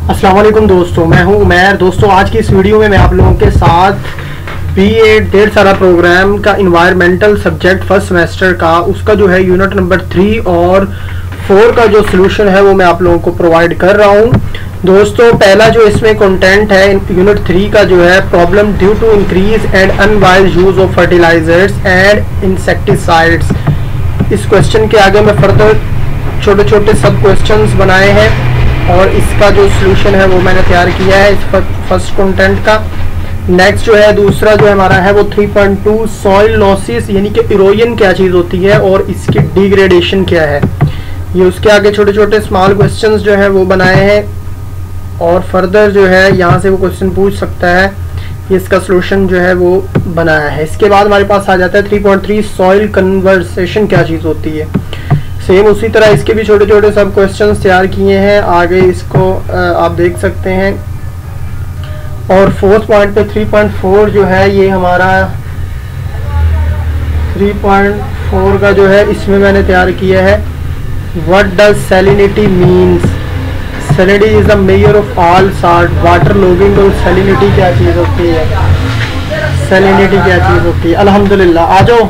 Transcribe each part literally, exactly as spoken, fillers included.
अस्सलाम वालेकुम दोस्तों, मैं हूं उमैर। दोस्तों आज की इस वीडियो में मैं आप लोगों के साथ बी ए डेढ़ साल प्रोग्राम का इन्वायरमेंटल सब्जेक्ट फर्स्ट सेमेस्टर का उसका जो है यूनिट नंबर थ्री और फोर का जो सोल्यूशन है वो मैं आप लोगों को प्रोवाइड कर रहा हूं। दोस्तों पहला जो इसमें कंटेंट है यूनिट थ्री का जो है problem due to increase and unwise use of fertilisers and insecticides. इस क्वेश्चन के आगे मैं फर्दर छोटे छोटे सब क्वेश्चंस बनाए हैं और इसका जो सोल्यूशन है वो मैंने तैयार किया है इस फर्स्ट कंटेंट का। नेक्स्ट जो है दूसरा जो हमारा है वो three point two soil losses यानी कि इरोजन क्या चीज़ होती है और इसकी डिग्रेडेशन क्या है, ये उसके आगे छोटे छोटे स्मॉल क्वेश्चंस जो है वो बनाए हैं और फर्दर जो है यहाँ से वो क्वेश्चन पूछ सकता है, इसका सोल्यूशन जो है वो बनाया है। इसके बाद हमारे पास आ जाता है three point three soil conversation क्या चीज़ होती है। सेम उसी तरह इसके भी छोटे छोटे सब क्वेश्चंस तैयार किए हैं, आगे इसको आप देख सकते हैं। और फोर्थ पॉइंट पे थ्री पॉइंट फोर जो है ये हमारा थ्री पॉइंट फोर का जो है इसमें मैंने तैयार किया है what does salinity means. Salinity is the major of all salt water logging. और सैलिनिटी क्या चीज़ होती है, सैलिनिटी क्या चीज़ होती है। अल्हम्दुलिल्लाह आ जाओ।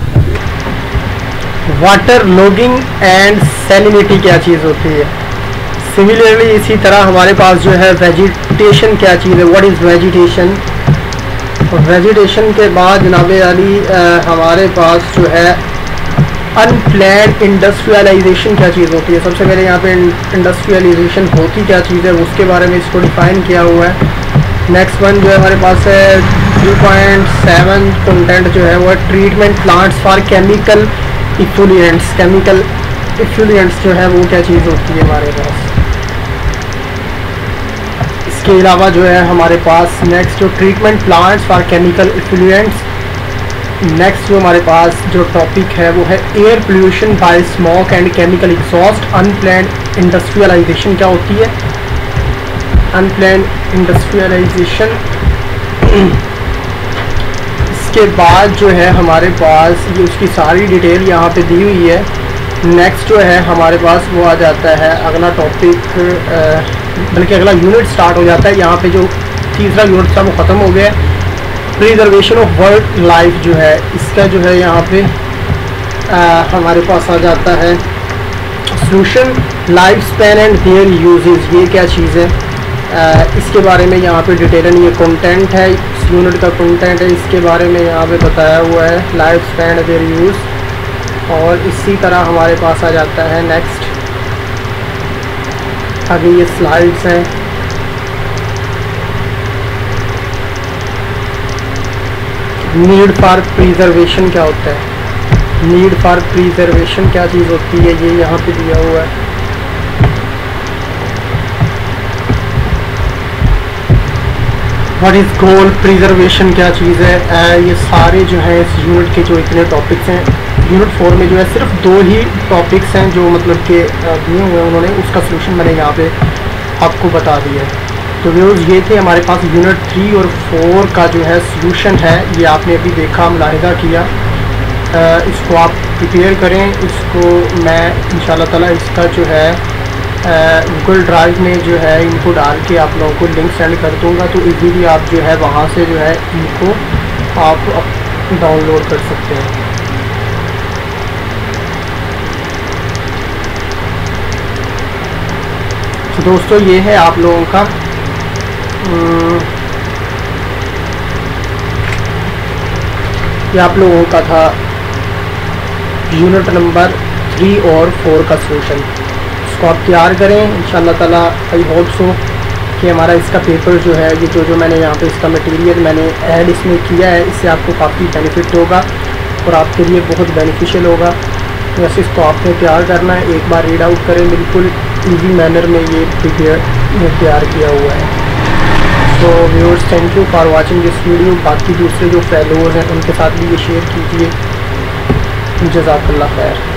वाटर लॉगिंग एंड सैलिनिटी क्या चीज़ होती है। सिमिलरली इसी तरह हमारे पास जो है वेजिटेशन क्या चीज़ है, व्हाट इज़ वेजिटेशन। वेजिटेशन के बाद जनाब अली हमारे पास जो है अनप्लैन्ड इंडस्ट्रियलाइजेशन क्या चीज़ होती है। सबसे पहले यहाँ पे इंडस्ट्रियलाइजेशन होती क्या चीज़ है उसके बारे में इसको डिफाइन किया हुआ है। नेक्स्ट वन जो है हमारे पास है थ्री पॉइंट सेवन कंटेंट जो है वो है treatment plants for chemical effluents. Chemical effluents जो है वो क्या चीज़ होती है हमारे पास। इसके अलावा जो है हमारे पास नेक्स्ट जो treatment plants for chemical effluents. Next जो हमारे पास जो टॉपिक है वो है air pollution by smoke and chemical exhaust. Unplanned industrialisation क्या होती है, अनप्लैन्ड इंडस्ट्रियलाइजेशन। के बाद जो है हमारे पास ये उसकी सारी डिटेल यहाँ पे दी हुई है। नेक्स्ट जो है हमारे पास वो आ जाता है अगला टॉपिक, बल्कि अगला यूनिट स्टार्ट हो जाता है। यहाँ पे जो तीसरा यूनिट था वो ख़त्म हो गया है। प्रिजर्वेशन ऑफ वर्ल्ड लाइफ जो है इसका जो है यहाँ पे आ, हमारे पास आ जाता है solution life span and their uses. ये क्या चीज़ है आ, इसके बारे में यहाँ पे डिटेलन ये कंटेंट है, इस यूनिट का कंटेंट है, इसके बारे में यहाँ पे बताया हुआ है लाइफ स्पैन देयर यूज़। और इसी तरह हमारे पास आ जाता है नेक्स्ट आगे ये स्लाइड्स हैं। नीड फॉर प्रिजर्वेशन क्या होता है, नीड फॉर प्रिजर्वेशन क्या चीज़ होती है, ये यहाँ पे दिया हुआ है। व्हाट इज़ गोल प्रिजर्वेशन क्या चीज़ है। आ, ये सारे जो है इस यूनिट के जो इतने टॉपिक्स हैं, यूनिट फोर में जो है सिर्फ दो ही टॉपिक्स हैं जो मतलब के दिए हुए हैं उन्होंने, उसका सोल्यूशन मैंने यहाँ पे आपको बता दिया है। तो व्यूअर्स ये थे हमारे पास यूनिट थ्री और फोर का जो है सोल्यूशन है, ये आपने अभी देखा मुलाहिदा किया। आ, इसको आप प्रिपेयर करें, इसको मैं इंशाल्लाह ताला इसका जो है गूगल ड्राइव में जो है इनको डाल के आप लोगों को लिंक सेंड कर दूंगा, तो इजीली आप जो है वहाँ से जो है इनको आप डाउनलोड कर सकते हैं। तो दोस्तों ये है आप लोगों का ये आप लोगों का था यूनिट नंबर थ्री और फोर का सोल्यूशन। इसको आप तैयार करें इंशाल्लाह ताला। आई होप सो कि हमारा इसका पेपर जो है ये जो जो मैंने यहाँ पे इसका मटेरियल मैंने ऐड इसमें किया है इससे आपको काफ़ी बेनिफिट होगा और आपके लिए बहुत बेनिफिशियल होगा। वैसे इसको आपने तैयार करना है, एक बार रीड आउट करें, बिल्कुल इजी मैनर में ये प्रिपेयर तैयार किया हुआ है। तो viewers thank you for watching this video. बाकी दूसरे जो फॉलोअर्स हैं उनके साथ भी ये शेयर कीजिए। जज़ाकल्लाह खैर।